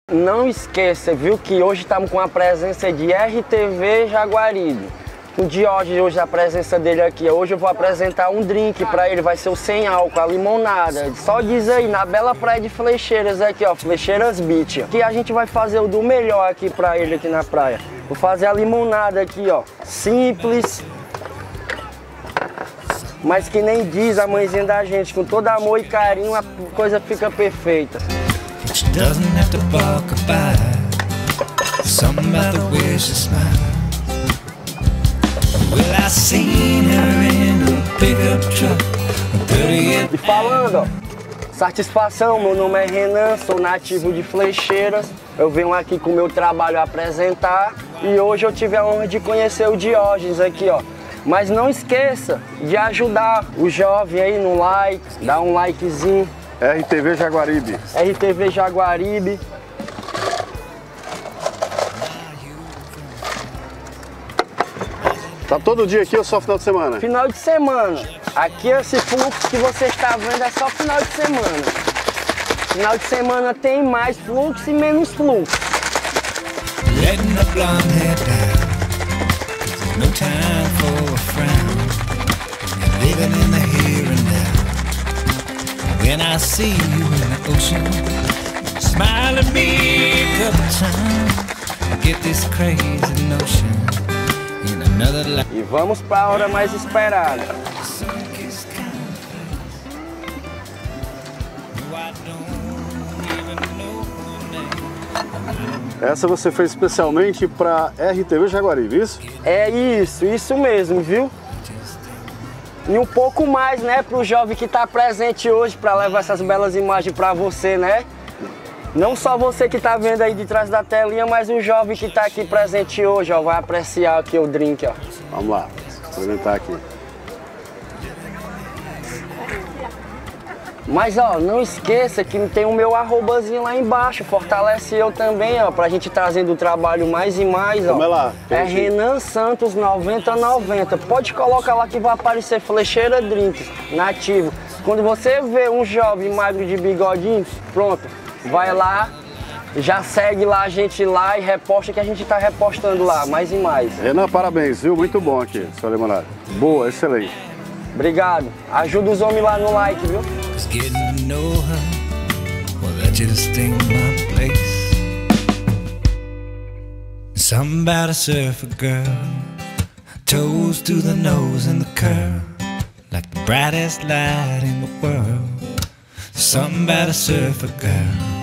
Não esqueça, viu, que hoje estamos com a presença de RTV Jaguaribe. O Diógenes, hoje a presença dele aqui. Hoje eu vou apresentar um drink para ele, vai ser o sem álcool, a limonada. Só diz aí, na bela praia de Flecheiras aqui, ó, Flecheiras Beach. Que a gente vai fazer o do melhor aqui para ele aqui na praia. Vou fazer a limonada aqui, ó, simples, mas que nem diz a mãezinha da gente, com todo amor e carinho a coisa fica perfeita. E falando, ó, satisfação, meu nome é Renan, sou nativo de Flecheiras. Eu venho aqui com o meu trabalho apresentar e hoje eu tive a honra de conhecer o Diógenes aqui, ó. Mas não esqueça de ajudar o jovem aí no like, dá um likezinho. RTV Jaguaribe. RTV Jaguaribe. Tá todo dia aqui ou só final de semana? Final de semana. Aqui esse fluxo que você está vendo é só final de semana. Final de semana tem mais fluxo e menos fluxo. E vamos para a hora mais esperada. Essa você fez especialmente para RTV Jaguaribe, isso? É isso mesmo, viu? E um pouco mais, né, para o jovem que está presente hoje, para levar essas belas imagens para você, né? Não só você que está vendo aí de trás da telinha, mas o jovem que está aqui presente hoje, ó, vai apreciar aqui o drink, ó. Vamos lá, experimentar aqui. Mas, ó, não esqueça que tem o meu arrobazinho lá embaixo, fortalece eu também, ó, pra gente trazendo o trabalho mais e mais, ó. Vamos lá. É Renan Santos 9090. Pode colocar lá que vai aparecer Flecheira Drinks, nativo. Quando você vê um jovem magro de bigodinho, pronto, vai lá, já segue lá a gente lá e reposta que a gente tá repostando lá, mais e mais. Renan, parabéns, viu? Muito bom aqui, sua limonada. Boa, excelente. Obrigado. Ajuda os homens lá no like, viu? Something about a surfer girl, toes to the nose and the curl, like the brightest light in the world. Something about a surfer girl.